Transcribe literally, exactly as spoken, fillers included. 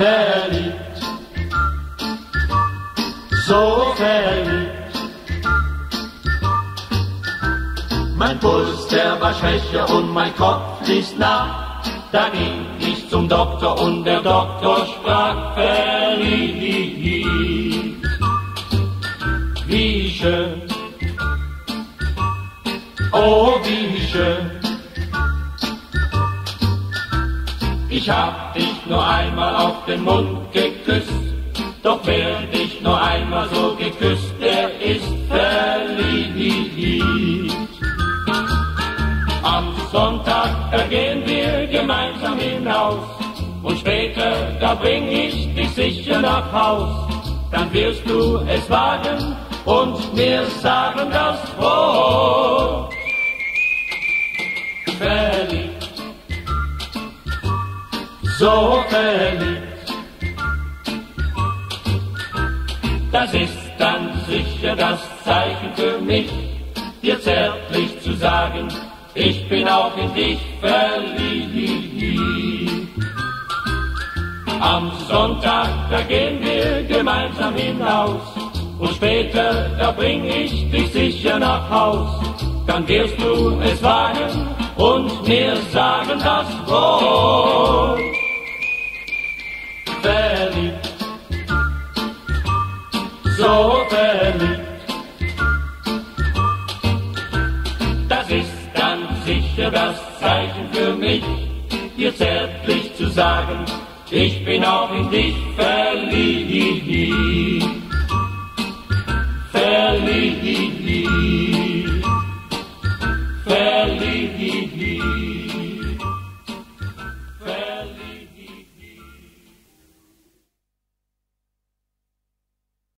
verliebt, so verliebt. Mein Puls, der war schwächer und mein Kopf ließ nach. Da ging ich zum Doktor und der Doktor sprach: verliebt. Wie schön, oh wie schön. Ich hab dich nur einmal auf den Mund geküsst, doch wer dich nur einmal so geküsst, der ist verliebt. Am Sonntag, da gehen wir gemeinsam hinaus und später, da bring ich dich sicher nach Haus. Dann wirst du es wagen und mir sagen das Wort verliebt, so verliebt. Das ist dann sicher das Zeichen für mich, dir zärtlich zu sagen: ich bin auch in dich verliebt. Am Sonntag, da gehen wir gemeinsam hinaus und später, da bring ich dich sicher nach Haus. Dann wirst du es wagen und mir sagen das Wort verliebt, so verliebt. Das ist dann sicher das Zeichen für mich, dir zärtlich zu sagen: ich bin auch in dich verliebt, verliebt, verliebt.